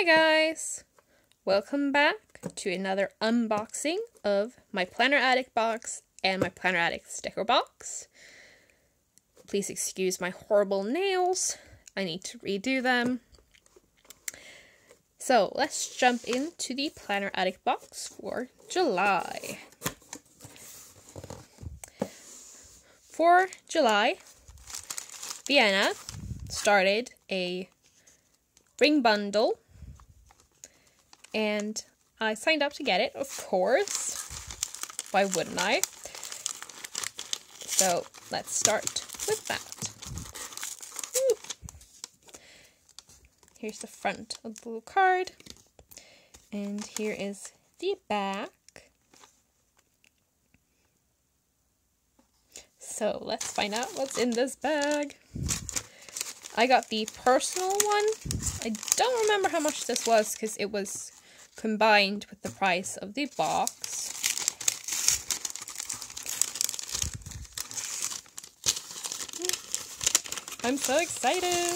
Hi guys! Welcome back to another unboxing of my Planner Addict box and my Planner Addict sticker box. Please excuse my horrible nails. I need to redo them. So let's jump into the Planner Addict box for July. For July, Vienna started a ring bundle, and I signed up to get it, of course. Why wouldn't I? So let's start with that. Woo. Here's the front of the little card, and here is the back. So let's find out what's in this bag. I got the personal one. I don't remember how much this was because it was combined with the price of the box. I'm so excited!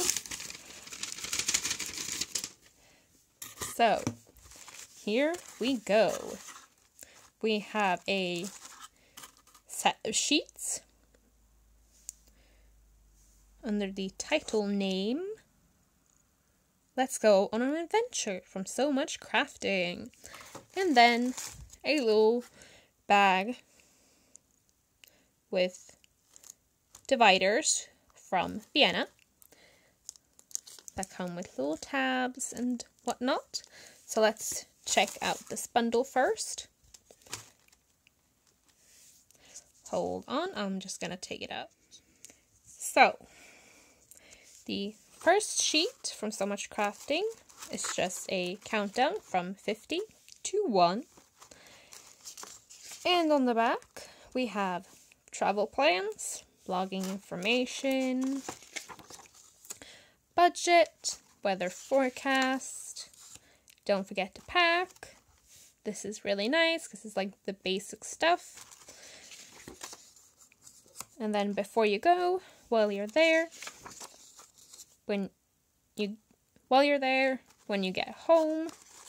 So, here we go. We have a set of sheets under the title name, Let's Go on an Adventure from So Much Crafting. And then a little bag with dividers from Vienna that come with little tabs and whatnot. So let's check out this bundle first. Hold on, I'm just gonna take it out. So, the first sheet from So Much Crafting is just a countdown from 50 to 1. And on the back, we have travel plans, blogging information, budget, weather forecast, don't forget to pack. This is really nice because it's like the basic stuff. And then before you go, while you're there, when you get home,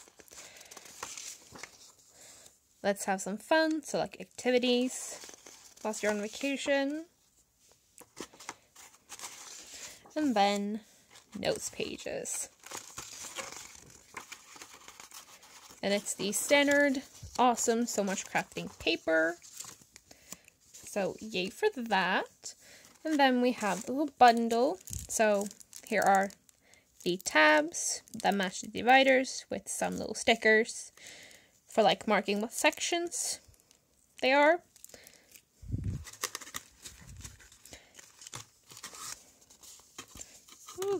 let's have some fun. So like activities whilst you're on vacation. And then notes pages. And it's the standard awesome So Much Crafting paper. So yay for that. And then we have the little bundle. So here are the tabs that match the dividers with some little stickers for like marking what sections they are. Ooh.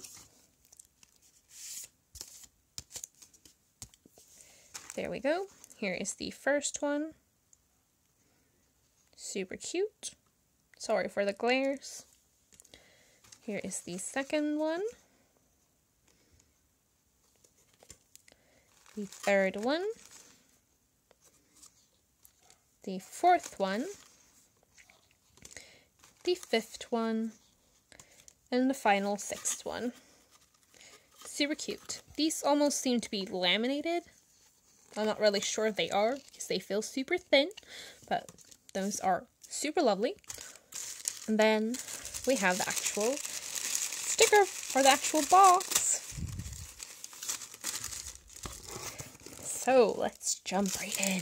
There we go. Here is the first one. Super cute. Sorry for the glares. Here is the second one. The third one. The fourth one. The fifth one. And the final sixth one. Super cute. These almost seem to be laminated. I'm not really sure if they are because they feel super thin, but those are super lovely. And then we have the actual sticker for the actual box. So let's jump right in.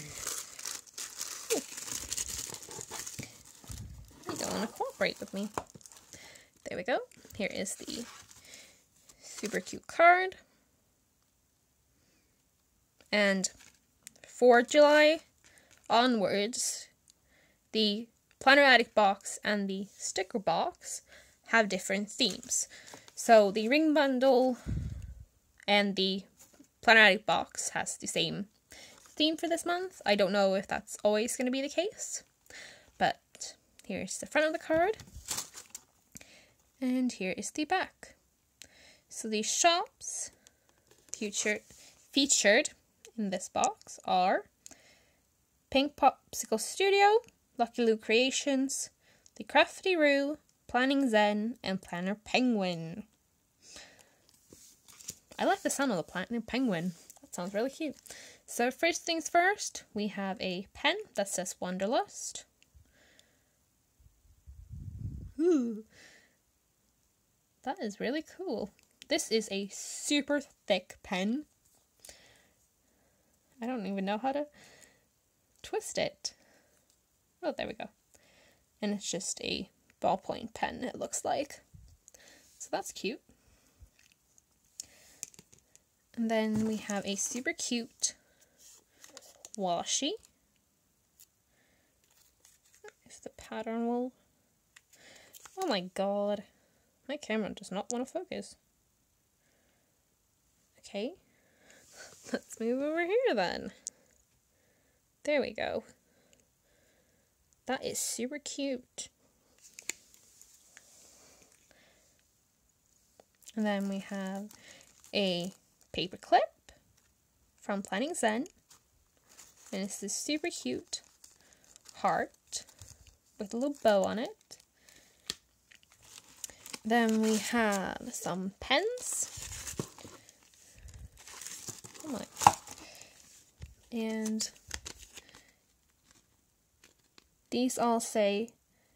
You don't want to cooperate with me. There we go. Here is the super cute card. And for July onwards, the Planner Addict box and the sticker box have different themes. So the ring bundle and the Planner Addict box has the same theme for this month. I don't know if that's always going to be the case, but here's the front of the card, and here is the back. So the shops featured in this box are Pink Popsicle Studio, Lucky Lou Creations, The Crafty Roo, Planning Zen, and Planner Penguin. I like the sound of the planet penguin. That sounds really cute. So first things first, we have a pen that says Wanderlust. Ooh. That is really cool. This is a super thick pen. I don't even know how to twist it. Oh, there we go. And it's just a ballpoint pen, it looks like. So that's cute. And then we have a super cute washi. If the pattern will... Oh my god. My camera does not want to focus. Okay. Let's move over here then. There we go. That is super cute. And then we have a paper clip from Planning Zen. And it's this super cute heart with a little bow on it. Then we have some pens. Oh my. And these all say,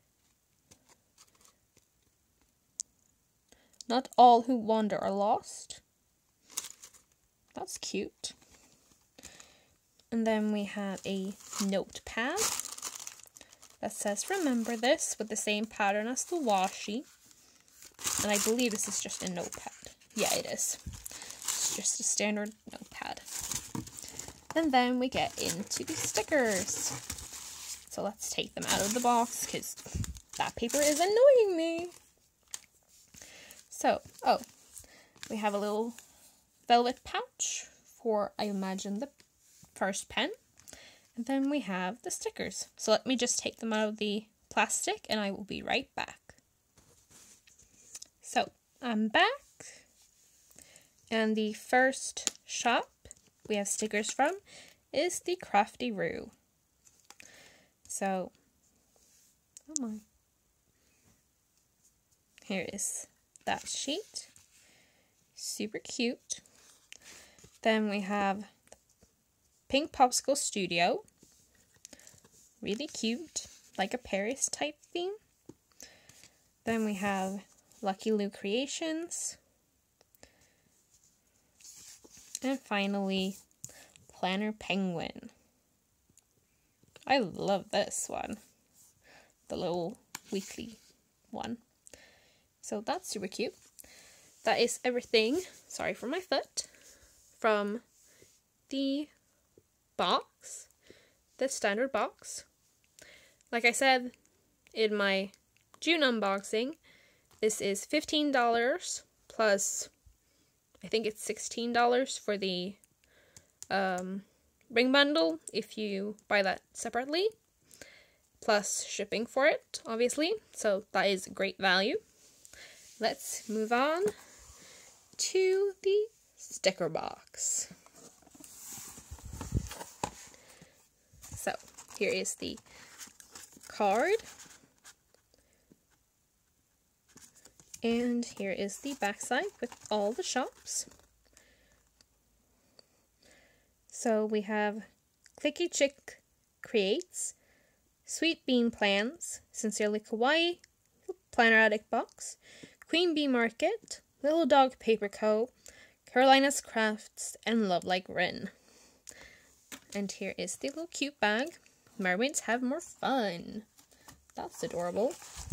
"Not all who wander are lost." That's cute. And then we have a notepad that says, "Remember this," with the same pattern as the washi. And I believe this is just a notepad. Yeah, it is. It's just a standard notepad. And then we get into the stickers. So let's take them out of the box because that paper is annoying me. So, we have a little velvet pouch for, I imagine, the first pen. And then we have the stickers. So let me just take them out of the plastic and I will be right back. So, I'm back. And the first shop we have stickers from is the Crafty Roo. So, oh my. Here is that sheet. Super cute. Then we have Pink Popsicle Studio. Really cute, like a Paris type theme. Then we have Lucky Lou Creations. And finally, Planner Penguin. I love this one. The little weekly one. So that's super cute. That is everything, sorry for my foot, from the box, the standard box. Like I said in my June unboxing, this is $15 plus, I think it's $16 for the ring bundle if you buy that separately, plus shipping for it, obviously. So that is great value. Let's move on to the sticker box. So here is the card. And here is the backside with all the shops. So we have Clicky Chick Creates, Sweet Bean Plans, Sincerely Kawaii, Planner Addict Box, Queen Bee Market, Little Dog Paper Co., Carolina's Crafts, and Love Like Rin. And here is the little cute bag. Mermaids have more fun. That's adorable.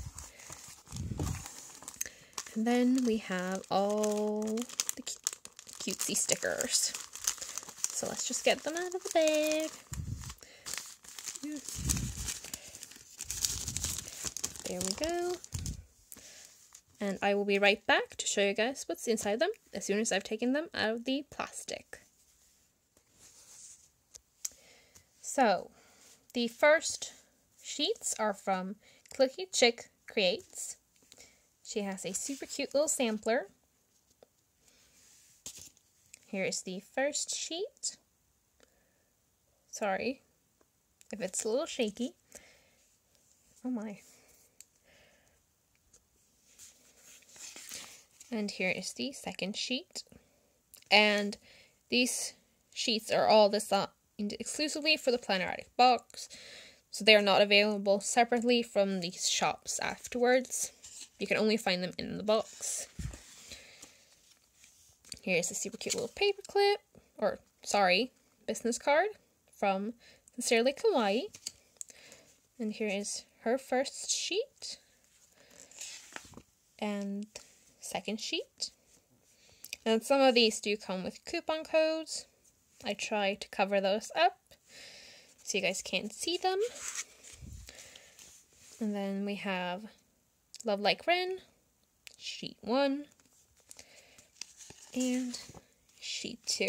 And then we have all the cutesy stickers. So let's just get them out of the bag. There we go. And I will be right back to show you guys what's inside them as soon as I've taken them out of the plastic. So, the first sheets are from Clicky Chick Creates. She has a super cute little sampler. Here is the first sheet. Sorry if it's a little shaky. Oh my. And here is the second sheet. And these sheets are all designed exclusively for the Planner Addict box, so they are not available separately from these shops afterwards. You can only find them in the box. Here's a super cute little paper clip, or sorry, business card from Sincerely Kawaii. And here is her first sheet and second sheet. And some of these do come with coupon codes. I try to cover those up so you guys can't see them. And then we have Love Like Ren, sheet 1, and sheet 2.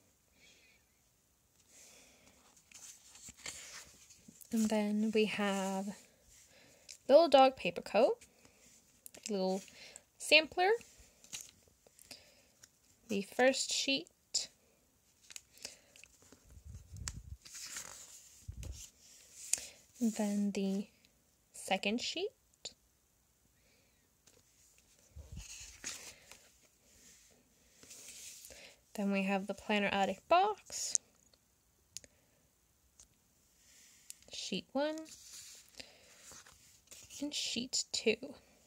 And then we have Little Dog Paper Coat, a little sampler, the first sheet, and then the second sheet, then we have the Planner Addict box, sheet 1, and sheet 2.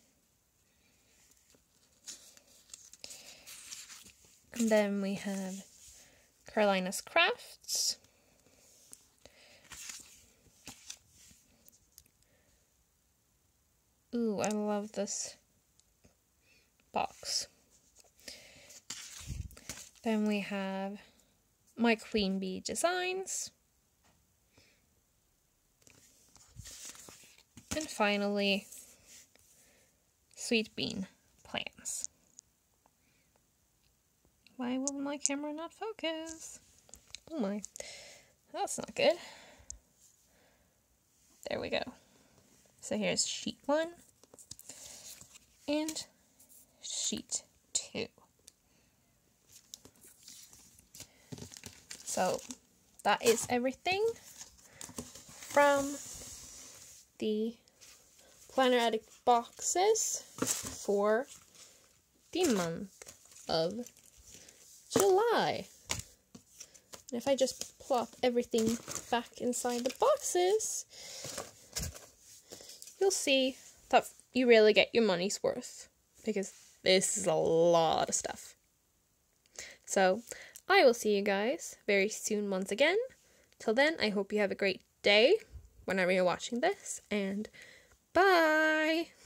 And then we have Carolina's Crafts, ooh, I love this box. Then we have My Queen Bee Designs. And finally, Sweet Bean Plans. Why will my camera not focus? Oh my, that's not good. There we go. So here's sheet 1 and sheet 2. So that is everything from the Planner Addict boxes for the month of July. And if I just plop everything back inside the boxes, you'll see that you really get your money's worth, because this is a lot of stuff. So I will see you guys very soon once again. Till then, I hope you have a great day whenever you're watching this, and bye!